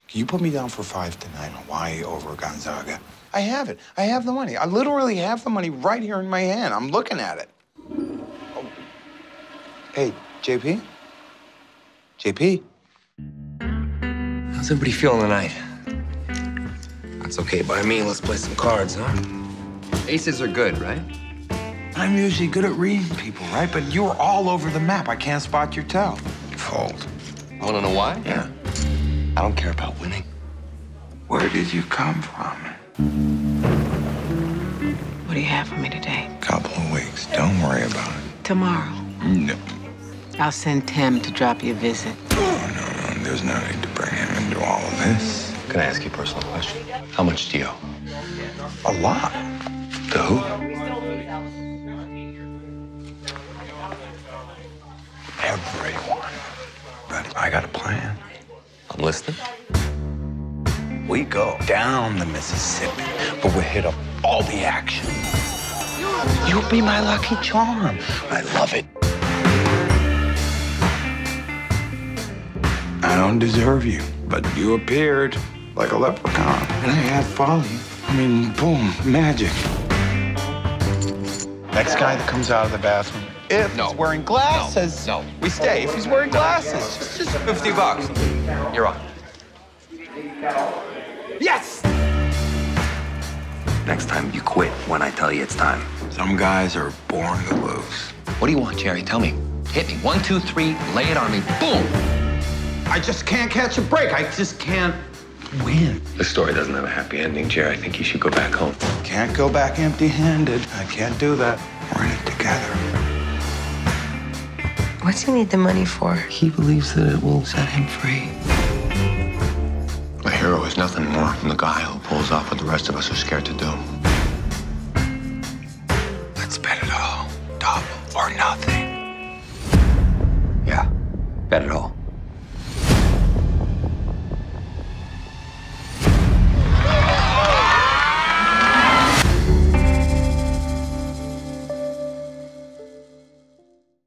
Can you put me down for 5 tonight, Hawaii over Gonzaga? I have it. I have the money. I literally have the money right here in my hand. I'm looking at it. Oh. Hey, JP? JP? How's everybody feeling tonight? That's okay by me. Let's play some cards, huh? Aces are good, right? I'm usually good at reading people, right? But you're all over the map. I can't spot your toe. Fold. Want to know why? Yeah. I don't care about winning. Where did you come from? What do you have for me today? Couple of weeks. Don't worry about it. Tomorrow. No. I'll send Tim to drop you a visit. Oh, no. There's no need to bring him into all of this. Can I ask you a personal question? How much do you owe? A lot. To who? Everyone. But I got a plan. I'm listening. We go down the Mississippi, but we hit up all the action. You'll be my lucky charm. I love it. I don't deserve you, but you appeared like a leprechaun. And I had folly. I mean, boom, magic. Next guy that comes out of the bathroom, if he's wearing glasses, No. we stay. If he's wearing glasses, just $50. You're on. yes! Next time you quit when I tell you it's time. Some guys are born to lose. What do you want, Jerry? Tell me. Hit me. 1, 2, 3. Lay it on me. Boom. I just can't catch a break. I just can't win. This story doesn't have a happy ending, Jerry. I think you should go back home. Can't go back empty-handed. I can't do that. We're in it together. What's he need the money for? He believes that it will set him free. A hero is nothing more than the guy who pulls off what the rest of us are scared to do. Let's bet it all. Double or nothing. Yeah, bet it all.